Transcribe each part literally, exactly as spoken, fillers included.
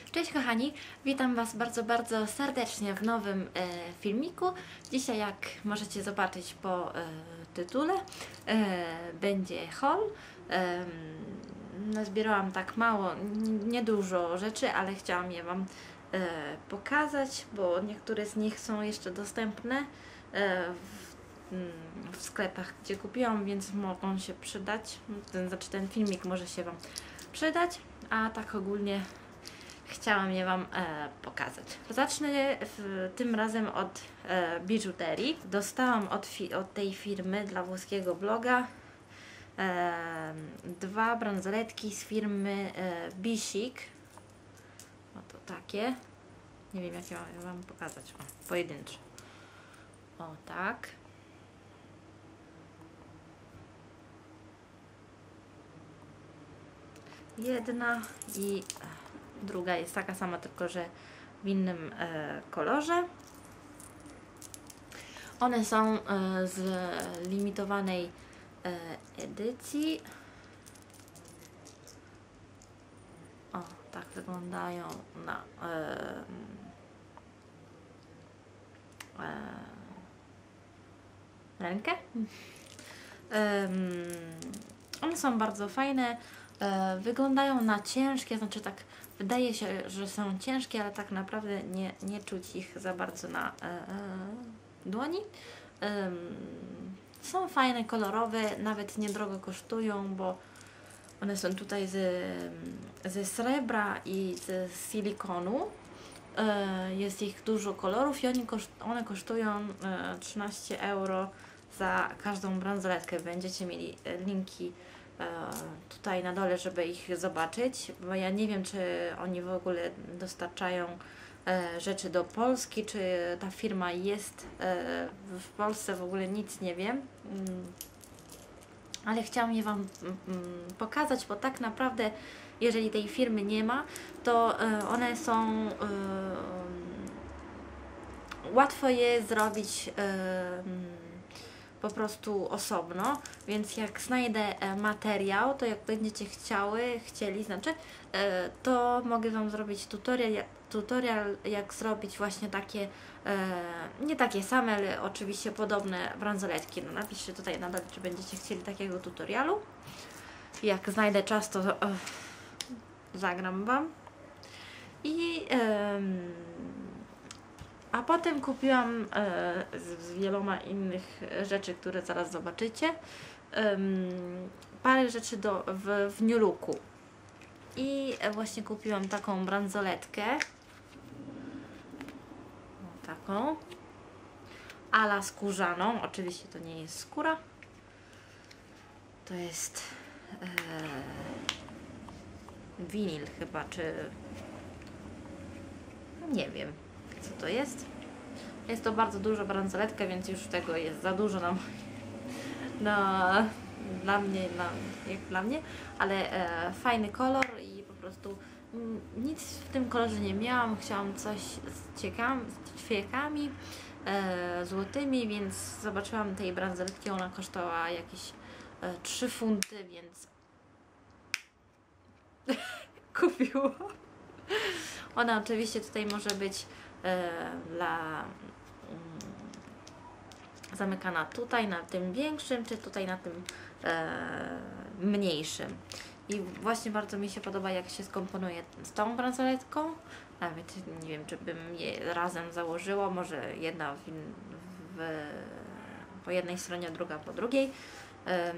Cześć kochani, witam Was bardzo, bardzo serdecznie w nowym e, filmiku. Dzisiaj, jak możecie zobaczyć po e, tytule, e, będzie haul. E, nazbierałam tak mało, niedużo rzeczy, ale chciałam je Wam e, pokazać, bo niektóre z nich są jeszcze dostępne e, w, w sklepach, gdzie kupiłam, więc mogą się przydać. Ten, znaczy ten filmik może się Wam przydać, a tak ogólnie chciałam je Wam e, pokazać. Zacznę w, tym razem od e, biżuterii. Dostałam od, fi, od tej firmy dla włoskiego bloga e, dwa bransoletki z firmy e, Bichic. Oto takie. Nie wiem, jak je mam Wam pokazać. O, pojedyncze. O, tak. Jedna i druga jest taka sama, tylko że w innym e, kolorze. One są e, z limitowanej e, edycji. O, tak wyglądają na e, e, rękę. E, one są bardzo fajne. E, wyglądają na ciężkie, znaczy tak wydaje się, że są ciężkie, ale tak naprawdę nie, nie czuć ich za bardzo na e, e, dłoni. E, są fajne, kolorowe, nawet niedrogo kosztują, bo one są tutaj z, ze srebra i z silikonu. E, jest ich dużo kolorów i oni koszt, one kosztują e, trzynaście euro za każdą bransoletkę. Będziecie mieli linki tutaj na dole, żeby ich zobaczyć, bo ja nie wiem, czy oni w ogóle dostarczają e, rzeczy do Polski, czy ta firma jest e, w Polsce, w ogóle nic nie wiem, mm. ale chciałam je Wam mm, pokazać, bo tak naprawdę jeżeli tej firmy nie ma, to e, one są e, łatwo je zrobić e, po prostu osobno, więc jak znajdę e, materiał, to jak będziecie chciały, chcieli, znaczy, e, to mogę Wam zrobić tutorial, tutorial jak zrobić właśnie takie, e, nie takie same, ale oczywiście podobne bransoletki. No napiszcie tutaj na dole, czy będziecie chcieli takiego tutorialu. Jak znajdę czas, to e, zagram Wam. I e, A potem kupiłam e, z, z wieloma innych rzeczy, które zaraz zobaczycie, e, parę rzeczy do, w, w New Looku. I właśnie kupiłam taką bransoletkę. O, taką. Ala skórzaną. Oczywiście to nie jest skóra. To jest e, winyl chyba, czy nie wiem, co to jest. Jest to bardzo duża bransoletka, więc już tego jest za dużo na, na dla mnie, na, jak dla mnie, ale e, fajny kolor i po prostu m, nic w tym kolorze nie miałam. Chciałam coś z, ciekam, z ćwiekami e, złotymi, więc zobaczyłam tej bransoletki, ona kosztowała jakieś e, trzy funty, więc kupiłam. Ona oczywiście tutaj może być e, dla mm, zamykana tutaj na tym większym, czy tutaj na tym e, mniejszym. I właśnie bardzo mi się podoba, jak się skomponuje z tą bransoletką. Nawet nie wiem, czy bym je razem założyło, może jedna w, w, po jednej stronie, druga po drugiej. Um,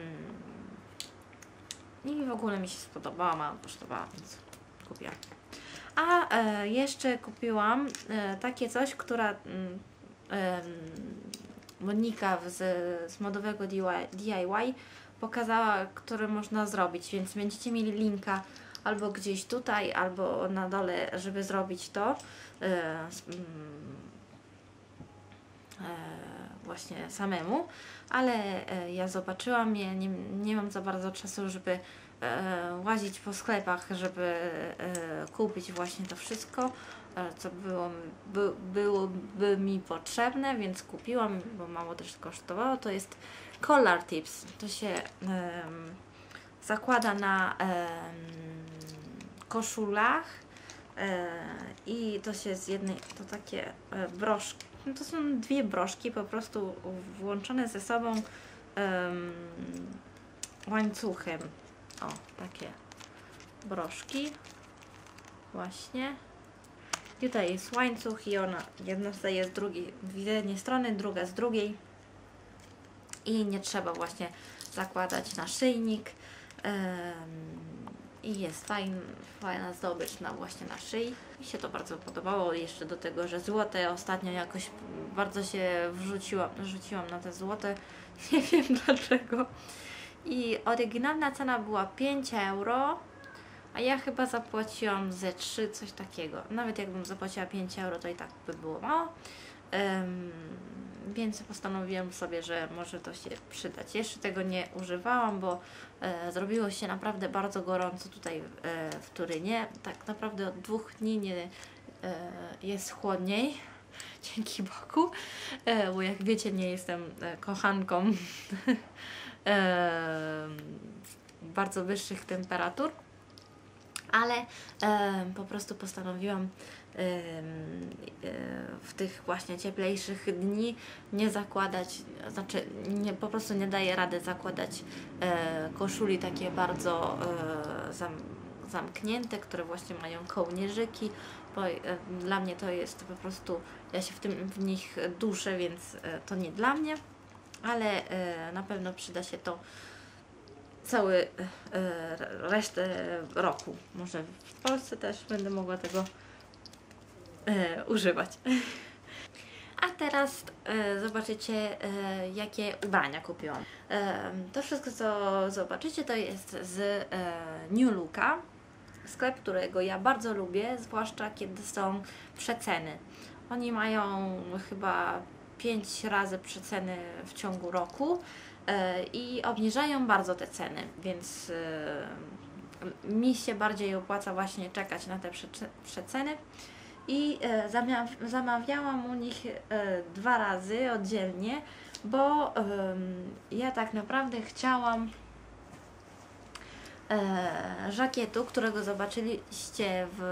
I w ogóle mi się spodobała, mało kosztowała, więc kupiłam. A e, jeszcze kupiłam e, takie coś, która e, Monika z, z modowego D I Y pokazała, które można zrobić, więc będziecie mieli linka albo gdzieś tutaj, albo na dole, żeby zrobić to e, e, właśnie samemu, ale e, ja zobaczyłam, ja nie, nie mam za bardzo czasu, żeby e, łazić po sklepach, żeby e, kupić właśnie to wszystko, e, co było, by, byłoby mi potrzebne, więc kupiłam, bo mało też kosztowało. To jest Collar Tips. To się e, zakłada na e, koszulach E, I to się z jednej, to takie e, broszki, no to są dwie broszki po prostu włączone ze sobą em, łańcuchem. O, takie broszki. Właśnie. I tutaj jest łańcuch i ona jedna staje z drugiej, z jednej strony, druga z drugiej. I nie trzeba właśnie zakładać naszyjnik. Um, I jest fajn, fajna zdobycz na właśnie na szyi. Mi się to bardzo podobało. Jeszcze do tego, że złote ostatnio jakoś bardzo się wrzuciłam, wrzuciłam na te złote. Nie wiem dlaczego. I oryginalna cena była pięć euro, a ja chyba zapłaciłam ze trzy, coś takiego. Nawet jakbym zapłaciła pięć euro, to i tak by było mało. Um, więc postanowiłam sobie, że może to się przydać. Jeszcze tego nie używałam, bo e, zrobiło się naprawdę bardzo gorąco tutaj e, w Turynie. Tak naprawdę od dwóch dni nie e, jest chłodniej. Dzięki Bogu, e, bo jak wiecie, nie jestem e, kochanką e, bardzo wyższych temperatur, ale e, po prostu postanowiłam w tych właśnie cieplejszych dni nie zakładać, znaczy nie, po prostu nie daję rady zakładać e, koszuli takie bardzo e, zam, zamknięte, które właśnie mają kołnierzyki, bo e, dla mnie to jest po prostu, ja się w, tym, w nich duszę, więc e, to nie dla mnie, ale e, na pewno przyda się to cały e, resztę roku. Może w Polsce też będę mogła tego E, używać. A teraz e, zobaczycie, e, jakie ubrania kupiłam. E, to wszystko, co zobaczycie, to jest z e, New Looka. Sklep, którego ja bardzo lubię, zwłaszcza kiedy są przeceny. Oni mają chyba pięć razy przeceny w ciągu roku e, i obniżają bardzo te ceny, więc e, mi się bardziej opłaca właśnie czekać na te przeceny. I e, zamia- zamawiałam u nich e, dwa razy oddzielnie, bo e, ja tak naprawdę chciałam e, żakietu, którego zobaczyliście w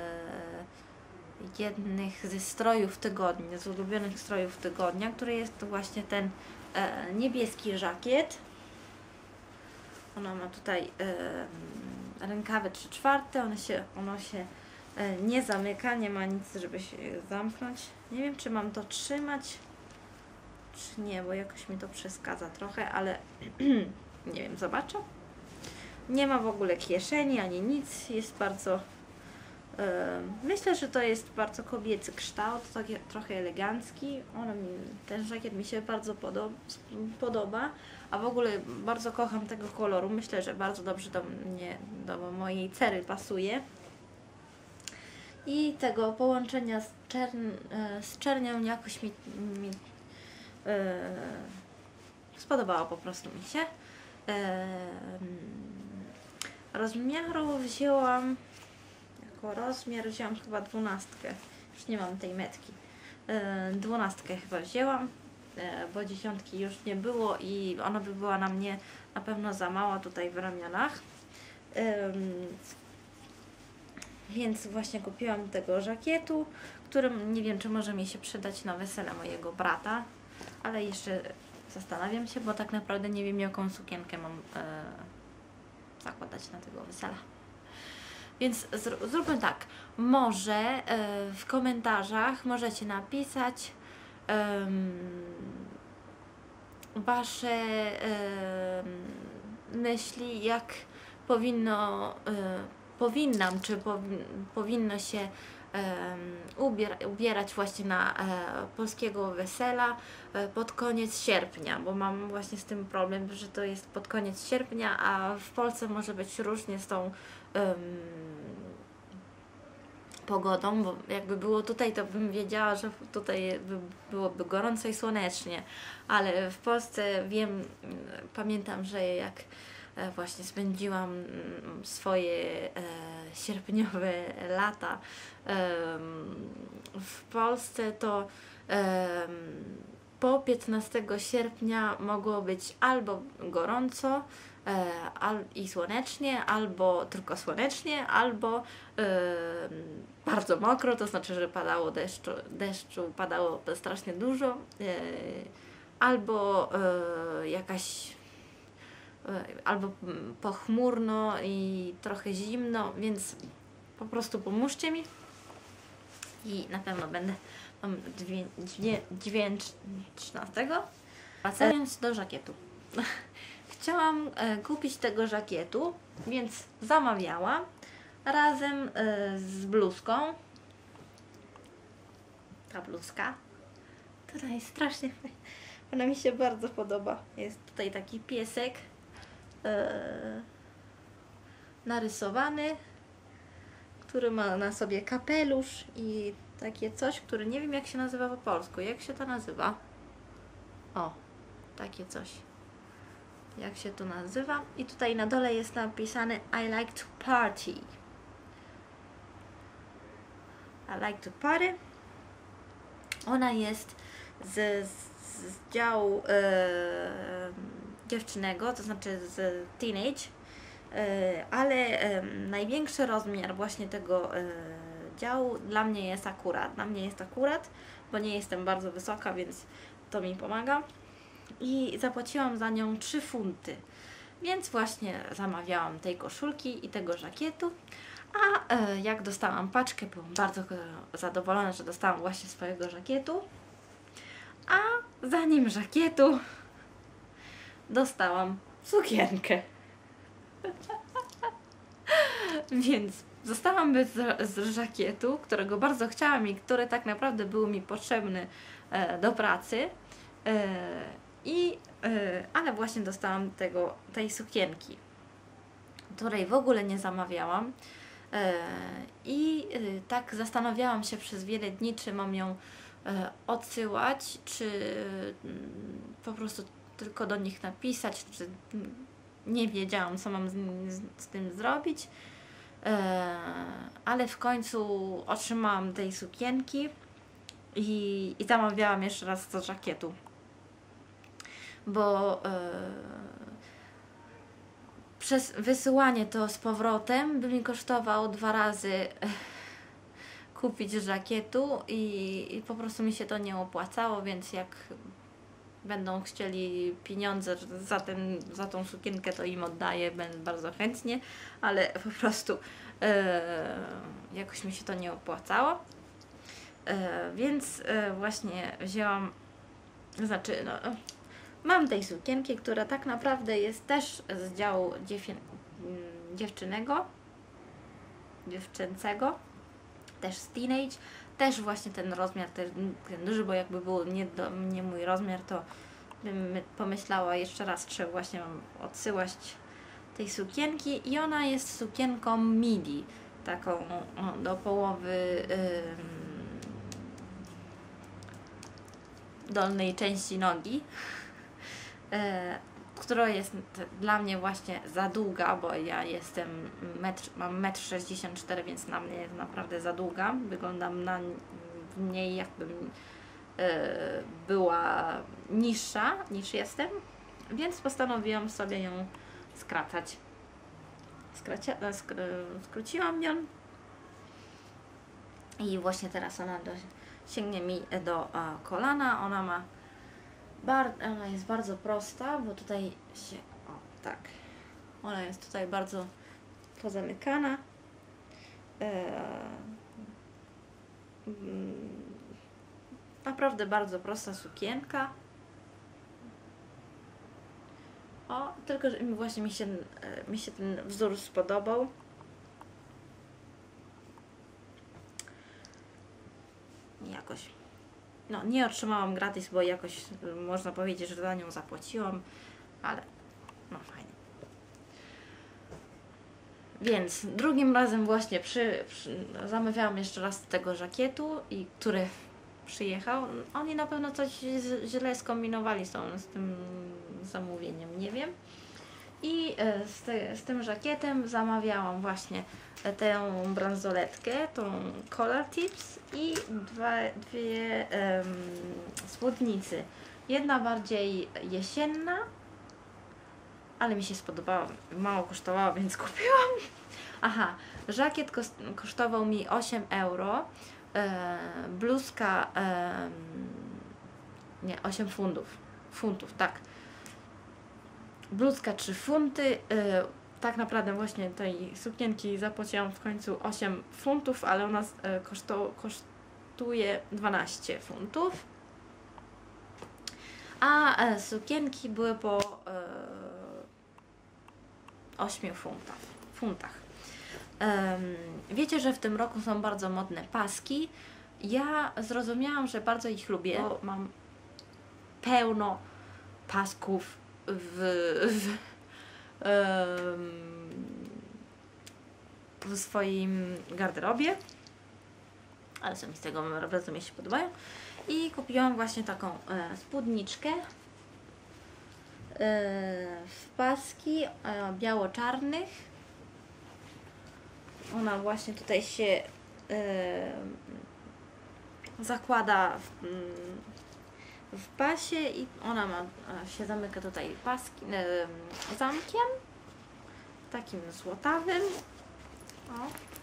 e, jednych ze strojów tygodnia, z ulubionych strojów tygodnia, który jest to właśnie ten e, niebieski żakiet. Ona ma tutaj e, rękawy trzy czwarte, one się, ono się nie zamyka, nie ma nic, żeby się zamknąć. Nie wiem, czy mam to trzymać, czy nie, bo jakoś mi to przeszkadza trochę, ale nie wiem, zobaczę. Nie ma w ogóle kieszeni ani nic, jest bardzo... Yy, myślę, że to jest bardzo kobiecy kształt, taki trochę elegancki. On mi, ten żakiet mi się bardzo podoba, podoba, a w ogóle bardzo kocham tego koloru. Myślę, że bardzo dobrze do mnie, do mojej cery pasuje. I tego połączenia z, czern, z czernią jakoś mi, mi yy, spodobało po prostu mi się. Yy, rozmiaru wzięłam, jako rozmiar wzięłam chyba dwunastkę, już nie mam tej metki. Yy, dwunastkę chyba wzięłam, yy, bo dziesiątki już nie było i ona by była na mnie na pewno za mała tutaj w ramionach. Yy, Więc właśnie kupiłam tego żakietu, którym nie wiem, czy może mi się przydać na wesele mojego brata, ale jeszcze zastanawiam się, bo tak naprawdę nie wiem, jaką sukienkę mam e, zakładać na tego wesela. Więc zr zróbmy tak, może e, w komentarzach możecie napisać e, Wasze e, myśli, jak powinno e, powinnam, czy powi powinno się um, ubier ubierać właśnie na e, polskiego wesela e, pod koniec sierpnia, bo mam właśnie z tym problem, że to jest pod koniec sierpnia, a w Polsce może być różnie z tą um, pogodą, bo jakby było tutaj, to bym wiedziała, że tutaj by, byłoby gorąco i słonecznie, ale w Polsce wiem, pamiętam, że jak właśnie spędziłam swoje e, sierpniowe lata e, w Polsce, to e, po piętnastego sierpnia mogło być albo gorąco, e, al, i słonecznie, albo tylko słonecznie, albo e, bardzo mokro, to znaczy, że padało deszczu, deszczu padało strasznie dużo, e, albo e, jakaś e, albo pochmurno i trochę zimno, więc po prostu pomóżcie mi i na pewno będę Wam dźwię, dźwię, dźwięczna z tego. Wracając do żakietu. Chciałam e, kupić tego żakietu, więc zamawiałam razem e, z bluzką. Ta bluzka, która jest strasznie fajna. Ona mi się bardzo podoba. Jest tutaj taki piesek e, narysowany, który ma na sobie kapelusz i takie coś, które nie wiem jak się nazywa po polsku. Jak się to nazywa? O, takie coś. Jak się to nazywa? I tutaj na dole jest napisane I like to party. I like to party. Ona jest z, z, z działu e, dziewczynnego, to znaczy z teenage, e, ale e, największy rozmiar właśnie tego e, działu dla mnie jest akurat. Dla mnie jest akurat, bo nie jestem bardzo wysoka, więc to mi pomaga. I zapłaciłam za nią trzy funty. Więc właśnie zamawiałam tej koszulki i tego żakietu. A e, jak dostałam paczkę, byłam bardzo zadowolona, że dostałam właśnie swojego żakietu. A zanim żakietu dostałam sukienkę. Więc zostałam bez z żakietu, którego bardzo chciałam i który tak naprawdę był mi potrzebny e, do pracy. E, i, e, ale właśnie dostałam tego, tej sukienki, której w ogóle nie zamawiałam. E, I e, tak zastanawiałam się przez wiele dni, czy mam ją e, odsyłać, czy mm, po prostu tylko do nich napisać, czy mm, nie wiedziałam, co mam z, z, z tym zrobić. E, ale w końcu otrzymałam tej sukienki i, i zamawiałam jeszcze raz do żakietu, bo e, przez wysyłanie to z powrotem by mi kosztowało dwa razy e, kupić żakietu i, i po prostu mi się to nie opłacało, więc jak będą chcieli pieniądze za, ten, za tą sukienkę, to im oddaję bardzo chętnie, ale po prostu e, jakoś mi się to nie opłacało. E, więc e, właśnie wzięłam, znaczy no, mam tej sukienki, która tak naprawdę jest też z działu dziewię, dziewczynego, dziewczęcego, też z teenage, też właśnie ten rozmiar ten, ten duży, bo jakby był nie, do, nie mój rozmiar, to bym pomyślała jeszcze raz, czy właśnie mam odsyłać tej sukienki i ona jest sukienką midi, taką o, do połowy ym, dolnej części nogi, e, która jest dla mnie właśnie za długa, bo ja jestem metr, mam metr sześćdziesiąt cztery, więc na mnie jest naprawdę za długa. Wyglądam na mniej, jakbym e, była niższa niż jestem, więc postanowiłam sobie ją skracać. Skracia, sk skróciłam ją i właśnie teraz ona do, sięgnie mi do a, kolana. Ona ma bar ona jest bardzo prosta, bo tutaj się, o tak, ona jest tutaj bardzo pozamykana. Eee, mm, naprawdę bardzo prosta sukienka. O, tylko że właśnie mi się, mi się ten wzór spodobał. Jakoś, no nie otrzymałam gratis, bo jakoś można powiedzieć, że za nią zapłaciłam, ale no fajnie. Więc drugim razem właśnie przy, przy, zamawiałam jeszcze raz tego żakietu, i który przyjechał. Oni na pewno coś źle skombinowali z, tą, z tym zamówieniem, nie wiem. I z, te, z tym żakietem zamawiałam właśnie tę bransoletkę, tą Collar Tips i dwa, dwie um, spódnicy. Jedna bardziej jesienna, ale mi się spodobała, mało kosztowała, więc kupiłam. Aha, żakiet kosztował mi osiem euro, e, bluzka, e, nie, osiem funtów, funtów, tak. Bluzka trzy funty, e, tak naprawdę właśnie tej sukienki zapłaciłam w końcu osiem funtów, ale ona e, koszto, kosztuje dwanaście funtów. A e, sukienki były po e, ośmiu funtach. funtach. E, wiecie, że w tym roku są bardzo modne paski. Ja zrozumiałam, że bardzo ich lubię, bo mam pełno pasków w, w, w swoim garderobie, ale są mi z tego bardzo mi się podobają. I kupiłam właśnie taką e, spódniczkę e, w paski e, biało-czarnych. Ona właśnie tutaj się e, zakłada w, w pasie i ona ma, się zamyka tutaj paski, e, zamkiem takim złotawym. O.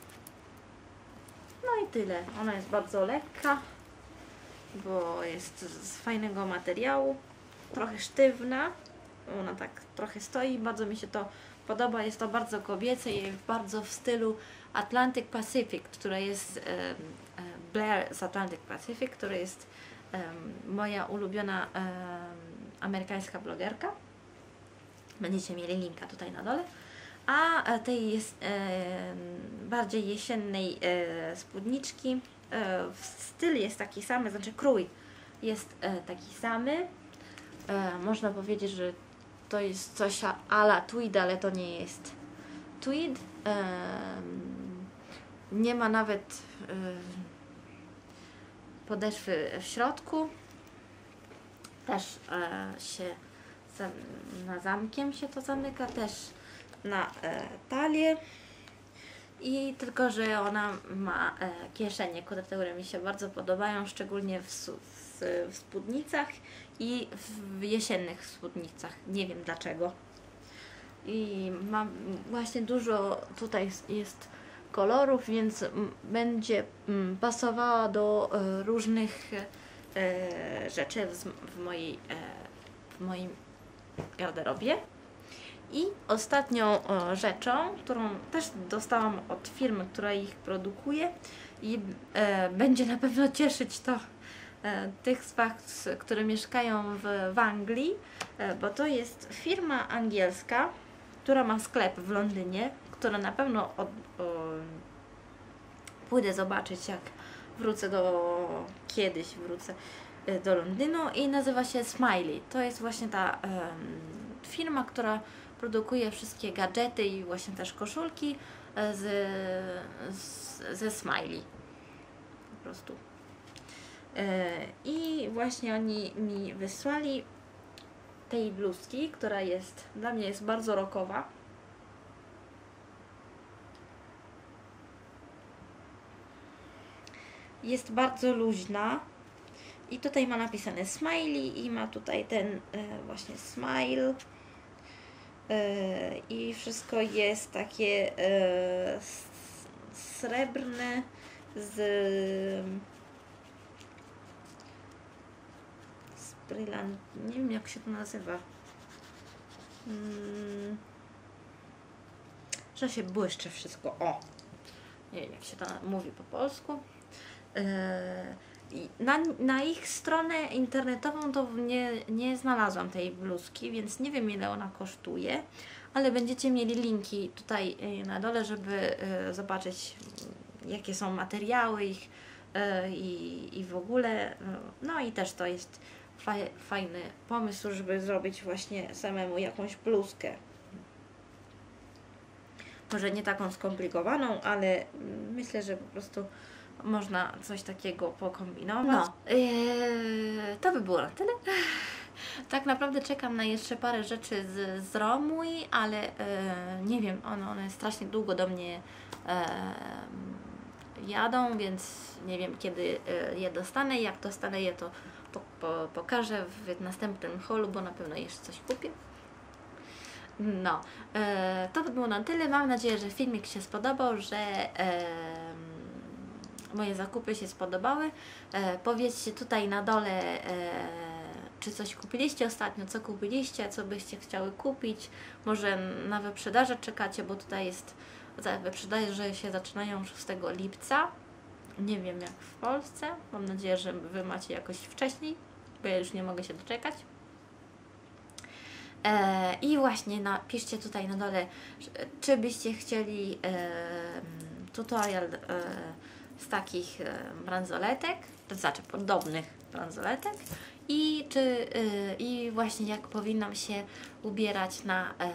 No i tyle. Ona jest bardzo lekka, bo jest z fajnego materiału, trochę sztywna, ona tak trochę stoi, bardzo mi się to podoba, jest to bardzo kobiece i bardzo w stylu Atlantic Pacific, która jest um, Blair z Atlantic Pacific, która jest um, moja ulubiona um, amerykańska blogerka. Będziecie mieli linka tutaj na dole. A tej jest e, bardziej jesiennej e, spódniczki. E, styl jest taki sam, znaczy krój jest e, taki samy. E, można powiedzieć, że to jest coś a la tweed, ale to nie jest tweed. E, nie ma nawet e, podeszwy w środku. Też e, się zam, na zamkiem się to zamyka, też na e, talię. I tylko, że ona ma e, kieszenie, które mi się bardzo podobają, szczególnie w, w, w spódnicach i w jesiennych spódnicach. Nie wiem dlaczego. I mam właśnie dużo tutaj jest kolorów, więc m, będzie m, pasowała do e, różnych e, rzeczy w, w, mojej, e, w moim garderobie. I ostatnią o, rzeczą, którą też dostałam od firmy, która ich produkuje i e, będzie na pewno cieszyć to e, tych z Was, które mieszkają w, w Anglii, e, bo to jest firma angielska, która ma sklep w Londynie, która na pewno od, o, pójdę zobaczyć, jak wrócę do, kiedyś wrócę e, do Londynu, i nazywa się Smiley. To jest właśnie ta e, firma, która produkuje wszystkie gadżety i właśnie też koszulki z, z, ze Smiley. Po prostu. Yy, I właśnie oni mi wysłali tej bluzki, która jest, dla mnie jest bardzo rockowa. Jest bardzo luźna. I tutaj ma napisane Smiley i ma tutaj ten yy, właśnie smile. Yy, i wszystko jest takie yy, srebrne z, z brylant, nie wiem jak się to nazywa, hmm, że się błyszczy wszystko, o, nie wiem jak się to mówi po polsku. Yy, Na, na ich stronę internetową to nie, nie znalazłam tej bluzki, więc nie wiem ile ona kosztuje, ale będziecie mieli linki tutaj na dole, żeby zobaczyć jakie są materiały ich i, i w ogóle. No i też to jest faj, fajny pomysł, żeby zrobić właśnie samemu jakąś bluzkę. Może nie taką skomplikowaną, ale myślę, że po prostu można coś takiego pokombinować. No, yy, to by było na tyle. Tak naprawdę czekam na jeszcze parę rzeczy z, z Romui, ale yy, nie wiem, one, one strasznie długo do mnie yy, jadą, więc nie wiem kiedy yy, je dostanę. Jak dostanę je, to po, po, pokażę w następnym haulu, bo na pewno jeszcze coś kupię. No, e, to by było na tyle. Mam nadzieję, że filmik się spodobał, że e, moje zakupy się spodobały. E, powiedzcie tutaj na dole, e, czy coś kupiliście ostatnio, co kupiliście, co byście chciały kupić. Może na wyprzedaże czekacie, bo tutaj jest, wyprzedaże się zaczynają szóstego lipca. Nie wiem jak w Polsce. Mam nadzieję, że Wy macie jakoś wcześniej, bo ja już nie mogę się doczekać. E, I właśnie napiszcie tutaj na dole, czy byście chcieli e, tutorial e, z takich e, bransoletek, to znaczy podobnych bransoletek i czy e, i właśnie jak powinnam się ubierać na e,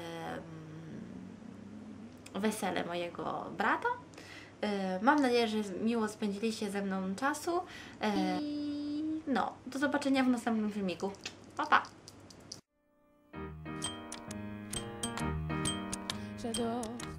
wesele mojego brata. E, mam nadzieję, że miło spędziliście ze mną czasu e, i no, do zobaczenia w następnym filmiku. Pa, pa! J'adore